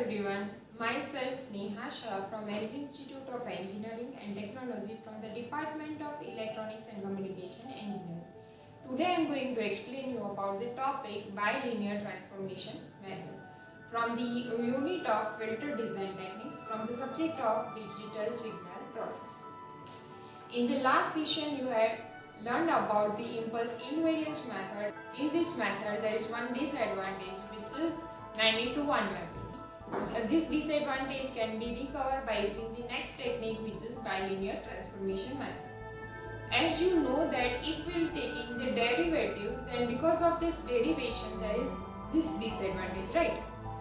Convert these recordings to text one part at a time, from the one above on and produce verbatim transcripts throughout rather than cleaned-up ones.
everyone, myself Sneha Shah from L G Institute of Engineering and Technology from the Department of Electronics and Communication Engineering. Today I am going to explain you about the topic bilinear transformation method from the unit of filter design techniques from the subject of digital signal processing. In the last session you had learned about the impulse invariance method. In this method there is one disadvantage, which is ninety to one mapping. Uh, this disadvantage can be recovered by using the next technique, which is bilinear transformation method. As you know that if we are taking the derivative, then because of this derivation there is this disadvantage, right?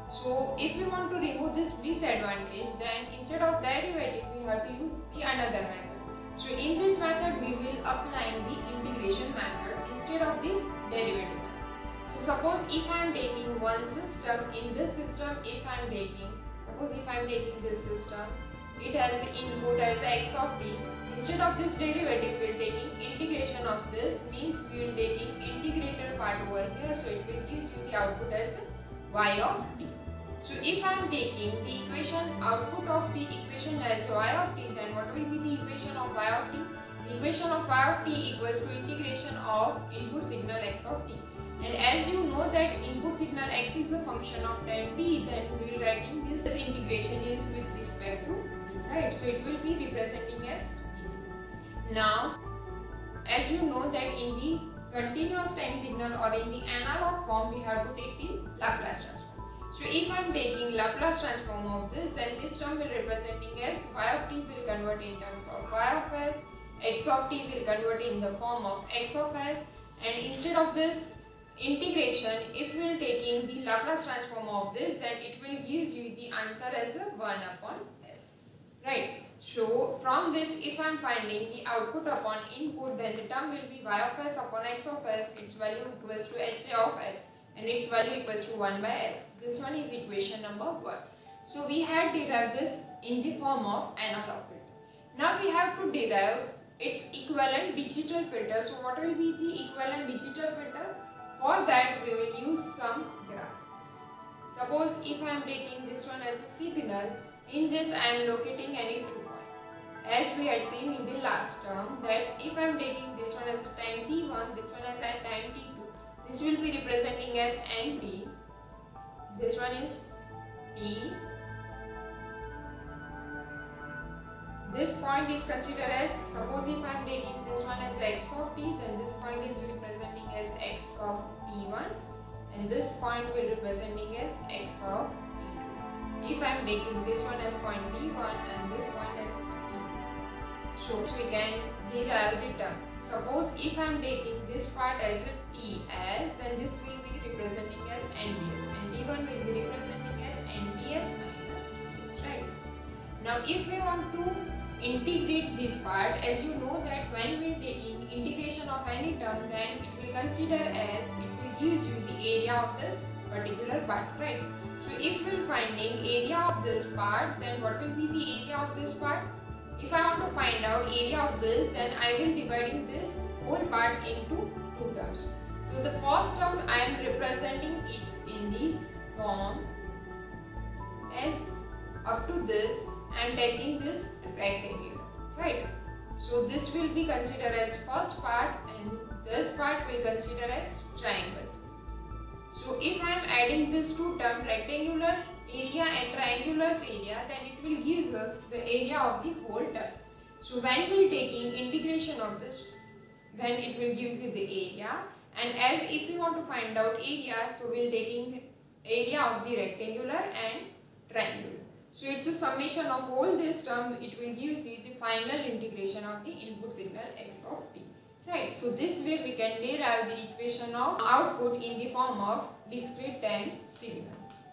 So if we want to remove this disadvantage, then instead of derivative we have to use the another method. So in this method we will apply the integration method instead of this derivative method. So suppose if I am taking one system, in this system if I am taking, suppose if I am taking this system, it has the input as x of t. Instead of this derivative we are taking integration of this, means we are taking integrated part over here, so it will give you the output as y of t. So if I am taking the equation output of the equation as y of t, then what will be the equation of y of t? The equation of y of t equals to integration of input signal x of t. And as you know that input signal x is a function of time t, then we will writing this integration is with respect to t, right? So it will be representing as t. Now, as you know that in the continuous time signal or in the analog form, we have to take the Laplace transform. So if I am taking Laplace transform of this, then this term will representing as y of t will convert in terms of y of s, x of t will convert in the form of x of s, and instead of this integration, if we are taking the Laplace transform of this, then it will give you the answer as a one upon s, right? So from this, if I am finding the output upon input, then the term will be y of s upon x of s, its value equals to h of s, and its value equals to one by s. This one is equation number one. So we had derived this in the form of analog filter. Now we have to derive its equivalent digital filter. So what will be the equivalent digital filter? For that we will use some graph. Suppose if I am taking this one as a signal, in this I am locating any two point. As we had seen in the last term that if I am taking this one as a time t one, this one as a time t two, this will be representing as nt, this one is t, this point is considered as, suppose if I am taking this one as x of t, then this point is representing as x of t one, and this point will representing as x of t two. If I am taking this one as point t one and this one as t two, so we can derive the term. Suppose if I am taking this part as a t as, then this will be representing as nts, and t one will be representing as nts minus ts, right? Now if we want to integrate this part, as you know that when we are taking integration of any term, then it will consider as, it will give you the area of this particular part, right? So if we are finding area of this part, then what will be the area of this part? If I want to find out area of this, then I will dividing this whole part into two terms. So the first term I am representing it in this form as up to this, I am taking this rectangle, right? So this will be considered as first part, and this part will consider as triangle. So if I am adding these two terms, rectangular area and triangular area, then it will give us the area of the whole term. So when we are taking integration of this, then it will give you the area, and as if we want to find out area, so we are taking area of the rectangular and triangular. So it's a summation of all this term, it will give you the final integration of the input signal x of t, right? So this way we can derive the equation of output in the form of discrete time signal.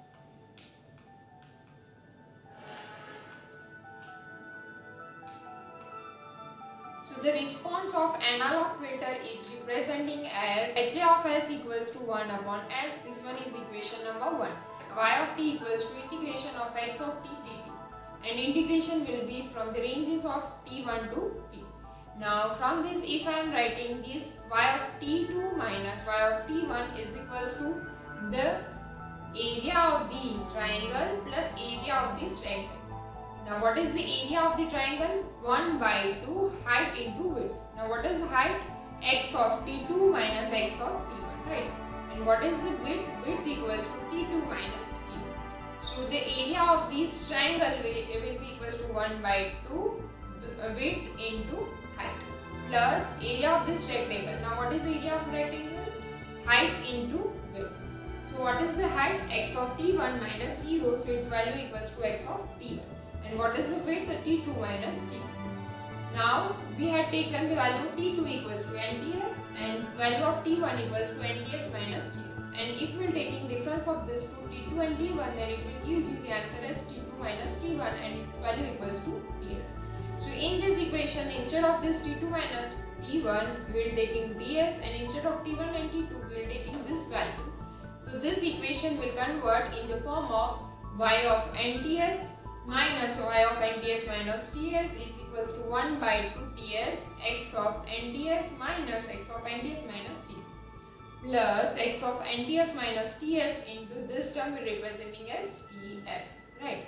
So the response of analog filter is representing as h of s equals to one upon s. This one is equation number one. Y of t equals to integration of x of t dt, and integration will be from the ranges of t one to t. Now from this, if I am writing this y of t two minus y of t one is equals to the area of the triangle plus area of this rectangle. Now what is the area of the triangle? one by two height into width. Now what is the height? X of T two minus X of T one, right? And what is the width? Width equals to T two minus T one. So the area of this triangle will, will be equals to one by two width into height plus area of this rectangle. Now what is the area of rectangle? Height into width. So what is the height? X of T one minus zero, so its value equals to X of T one. And what is the width? T two minus T one. Now we had taken the value T two equals to N T S and value of T one equals to N T S minus T S. And if we are taking difference of this two, T two and T one, then it will give you the answer as T two minus T one and its value equals to T S. So in this equation, instead of this T two minus T one, we are taking T S, and instead of T one and T two, we are taking these values. So this equation will convert in the form of y of N T S minus y of N T S minus T S is equals to one by two T S x of N T S minus x of N T S minus T S plus x of N T S minus T S into this term representing as T S, right?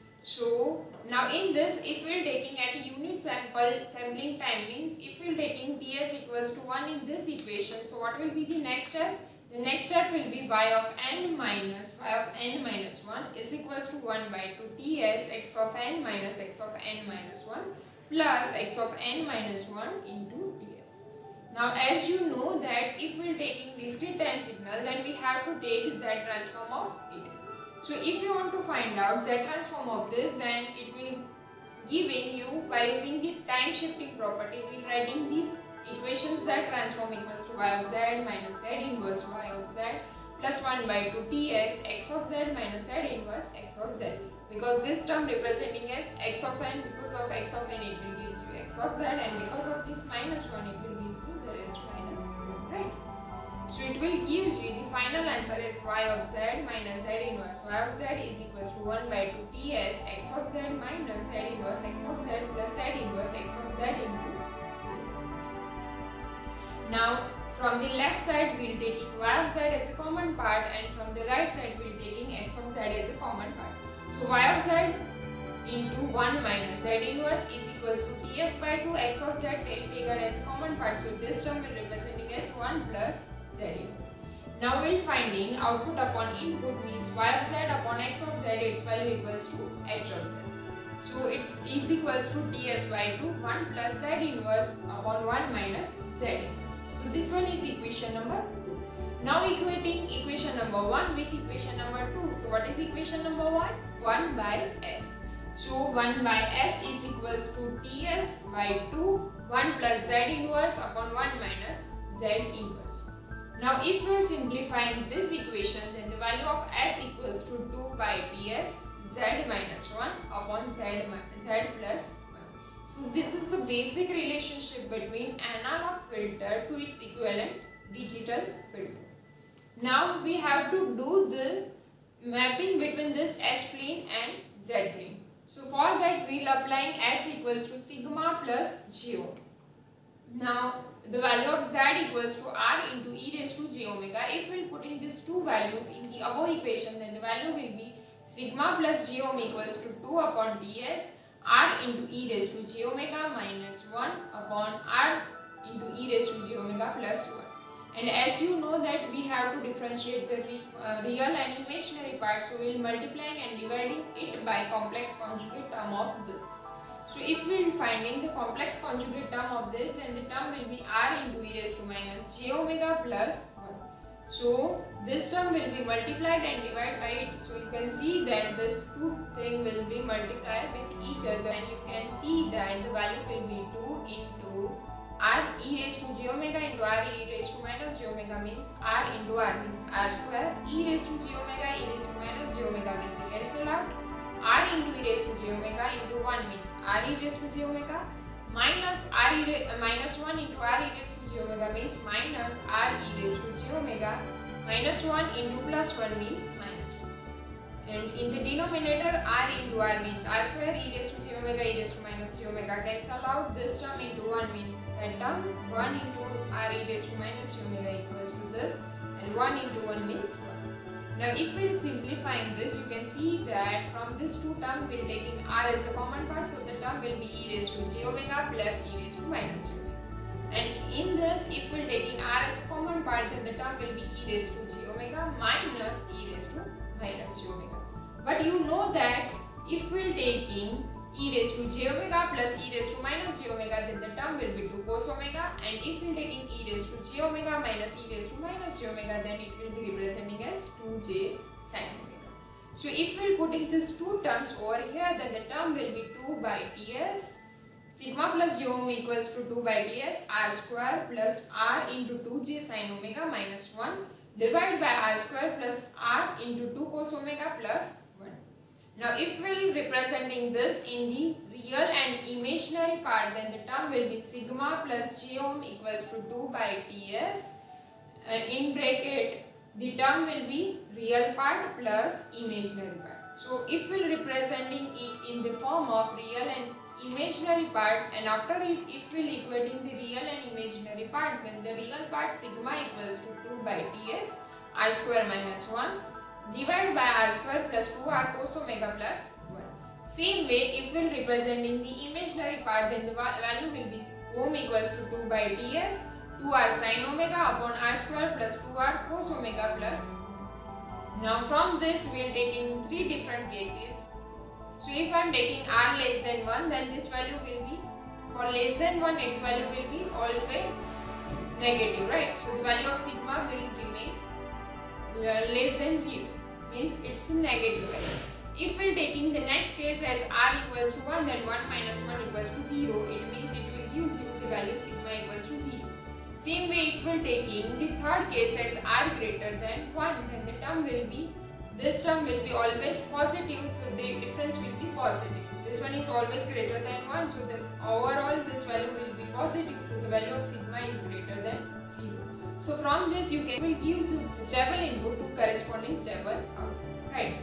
So now in this, if we are taking at a unit sample sampling time, means if we are taking T S equals to one in this equation, so what will be the next step? The next step will be y of n minus y of n minus one is equals to one by two T S x of n minus x of n minus one plus x of n minus one into T S. Now as you know that if we are taking discrete time signal, then we have to take Z transform of it. So if you want to find out Z transform of this, then it will giving you by using the time shifting property, we are writing these equations Z transform equals to y of z minus z inverse y of z plus one by two T S x of z minus z inverse x of z. Because this term representing as x of n, because of x of n it will give you x of z, and because of this minus one it will give you z raised to minus one, right? So it will give you the final answer is y of z minus z inverse y of z is equals to one by two T S x of z minus z inverse x of z plus z inverse x of z into this. Now from the left side we will taking y of z as a common part, and from the right side we will taking x of z as a common part. So y of z into one minus z inverse is equals to T S by two x of z taken as a common part. So this term will representing as one plus z inverse. Now we will finding output upon input means y of z upon x of z, its value equals to h of z. So it is equals to T S by two one plus z inverse upon one minus z inverse. So this one is equation number two. Now equating equation number one with equation number two. So what is equation number one? one by s. So one by s is equals to T S by two one plus z inverse upon one minus z inverse. Now if we are simplifying this equation, then the value of s equals to two by T S z minus one upon z, z plus one. So this is the basic relationship between analog filter to its equivalent digital filter. Now we have to do the mapping between this h-plane and z-plane. So for that we will applying s equals to sigma plus j omega. Now the value of z equals to r into e raised to j omega. If we will put in these two values in the above equation, then the value will be sigma plus j omega equals to two upon ds r into e raised to j omega minus one upon r into e raised to j omega plus one. And as you know that we have to differentiate the re, uh, real and imaginary parts, so we will multiplying and dividing it by complex conjugate term of this. So if we will finding the complex conjugate term of this, then the term will be r into e raised to minus j omega plus one. So this term will be multiplied and divided by it. So you can see that this two thing will be multiplied with each other, and you can see that the value will be two into r e raised to j omega into r e raised to minus j omega means r into r means r square, e raised to j omega e raised to minus j omega will be cancelled out, r into e raised to j omega into one means r e raised to j omega minus r e uh, minus one into r e raised to j omega means minus r e raised to j omega, minus one into plus one means minus one. And in the denominator r into r means r square, e raised to j omega e raised to minus j omega cancel out, this term into one means that term, one into r e raised to minus j omega equals to this, and one into one means one. Now if we simplifying this, you can see that from this two term we will taking r as a common part, so the term will be e raised to j omega plus e raised to minus j omega. And in this, if we are taking r as a common part, then the term will be e raised to j omega minus e raised to minus j omega. But you know that if we are taking e raised to j omega plus e raised to minus j omega, then the term will be two cos omega, and if we are taking e raised to j omega minus e raised to minus j omega, then it will be representing as two j sin omega. So if we are putting these two terms over here, then the term will be two by ts sigma plus j omega equals to two by ts r square plus r into two j sin omega minus one divided by r square plus r into two cos omega plus one. Now if we are representing this in the real and imaginary part, then the term will be sigma plus j omega equals to two by ts, and in bracket the term will be real part plus imaginary part. So if we are representing it in the form of real and imaginary part, and after it if we are equating the real and imaginary parts, then the real part sigma equals to two by ts r square minus one divided by r square plus two r cos omega plus one. Same way, if we are representing the imaginary part, then the value will be omega equals to two by ts two r sin omega upon r square plus two r cos omega plus one. Now from this we are taking three different cases. So if I am taking r less than one, then this value will be, for less than one, its value will be always negative, right? So the value of sigma will remain uh, less than zero, means it's a negative value. If we are taking the next case as r equals to one, then one minus one equals to zero, it means it will give you the value sigma equals to zero. Same way, if we are taking the third case as r greater than one, then the term will be, this term will be always positive, so the difference will be positive. This one is always greater than one, so the overall this value will be positive, so the value of sigma is greater than zero. So from this you can, will give you stable input to corresponding stable output, right?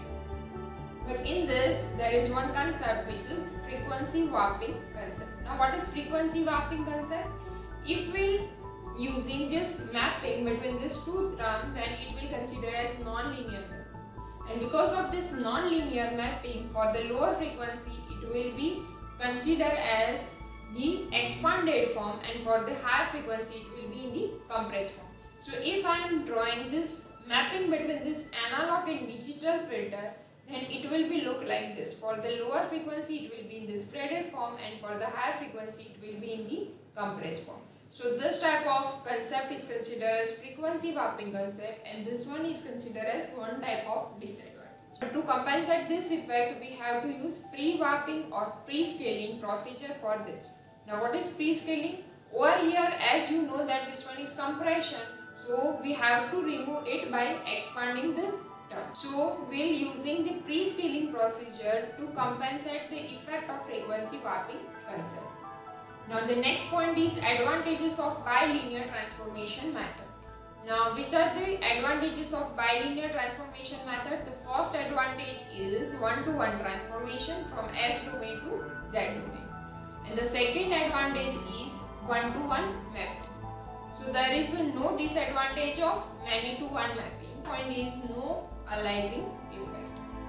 But in this there is one concept which is frequency warping concept. Now what is frequency warping concept? If we using this mapping between these two terms, then it will consider as non-linear. And because of this non-linear mapping, for the lower frequency it will be considered as the expanded form, and for the higher frequency it will be in the compressed form. So if I am drawing this mapping between this analog and digital filter, then it will be look like this. For the lower frequency it will be in the spreaded form, and for the higher frequency it will be in the compressed form. So this type of concept is considered as frequency warping concept, and this one is considered as one type of disadvantage. To compensate this effect, we have to use pre-warping or pre-scaling procedure for this. Now what is pre-scaling? Over here, as you know that this one is compression, so we have to remove it by expanding this term. So we are using the pre-scaling procedure to compensate the effect of frequency warping concept. Now the next point is advantages of bilinear transformation method. Now which are the advantages of bilinear transformation method? The first advantage is one-to-one transformation from S domain to Z domain. And the second advantage is one-to-one mapping. So there is no disadvantage of many-to-one mapping. Point is no aliasing effect.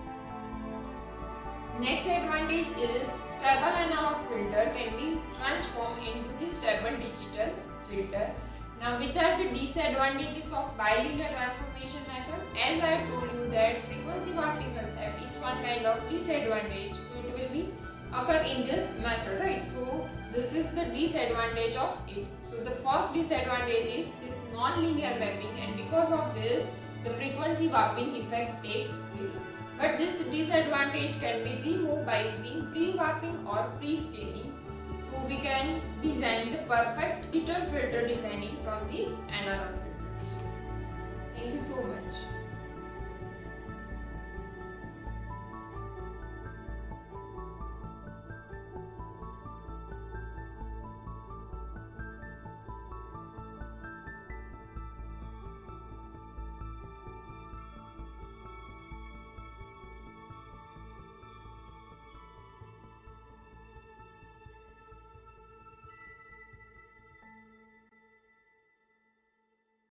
Next advantage is stable analog filter can be transformed into the stable digital filter. Now which are the disadvantages of bilinear transformation method? As I told you that frequency warping concept is one kind of disadvantage, so it will be occur in this method, right? So this is the disadvantage of it. So the first disadvantage is this non-linear mapping, and because of this the frequency warping effect takes place. But this disadvantage can be removed by using pre-warping or pre-scaling. So we can design the perfect digital filter designing from the analog filters. Thank you so much.